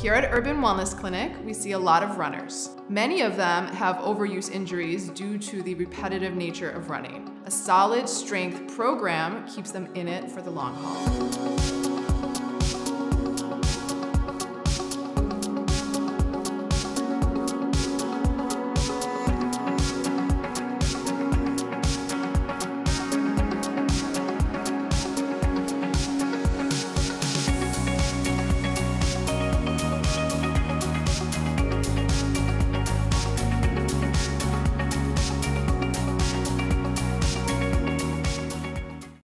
here at Urban Wellness Clinic, we see a lot of runners. Many of them have overuse injuries due to the repetitive nature of running. A solid strength program keeps them in it for the long haul.